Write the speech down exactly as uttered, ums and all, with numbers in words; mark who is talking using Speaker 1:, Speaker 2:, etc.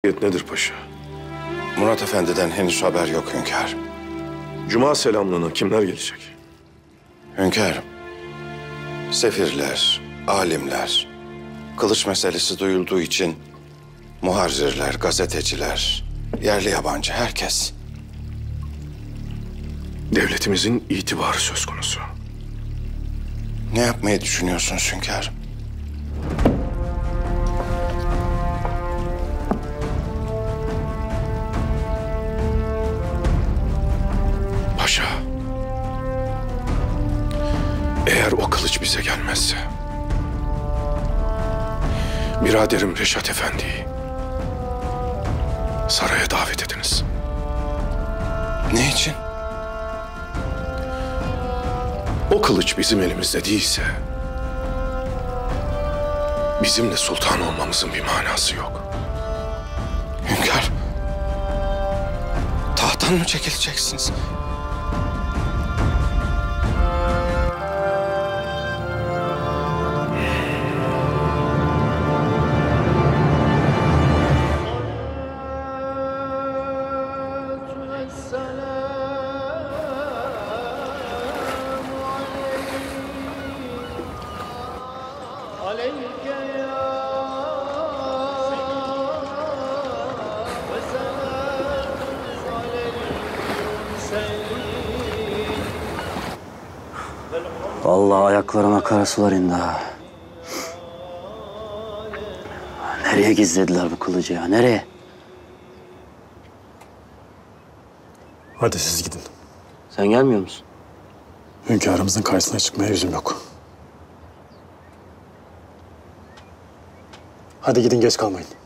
Speaker 1: Nedir paşa?
Speaker 2: Murat Efendi'den henüz haber yok hünkârım.
Speaker 1: Cuma selamlığına kimler gelecek?
Speaker 2: Hünkârım, sefirler, alimler, kılıç meselesi duyulduğu için muharrirler, gazeteciler, yerli yabancı herkes.
Speaker 1: Devletimizin itibarı söz konusu.
Speaker 2: Ne yapmayı düşünüyorsunuz hünkârım?
Speaker 1: Paşa, eğer o kılıç bize gelmezse, biraderim Reşat Efendi'yi saraya davet ediniz.
Speaker 2: Ne için?
Speaker 1: O kılıç bizim elimizde değilse, bizim de sultan olmamızın bir manası yok.
Speaker 2: Hünkâr, tahttan mı çekileceksiniz?
Speaker 3: Vallahi ayaklarıma kara sular indi ha. Nereye gizlediler bu kılıcı ya? Nereye?
Speaker 4: Hadi siz gidin.
Speaker 3: Sen gelmiyor musun?
Speaker 4: Hünkârımızın karşısına çıkmaya yüzüm yok. Hadi gidin, geç kalmayın.